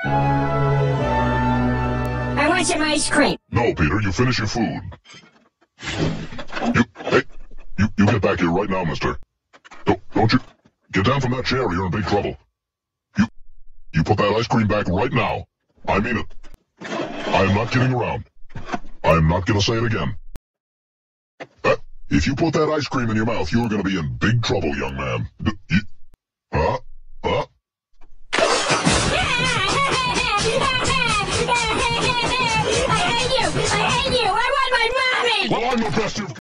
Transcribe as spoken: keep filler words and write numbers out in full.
I want some ice cream. No, Peter, you finish your food. You, hey, you, you get back here right now, mister. Don't, don't you, get down from that chair or you're in big trouble. You, you put that ice cream back right now. I mean it. I am not kidding around. I am not gonna say it again. Uh, if you put that ice cream in your mouth, you're gonna be in big trouble, young man. D you, huh? Huh? I hate you! I hate you! I want my mommy! Well, I'm the best you've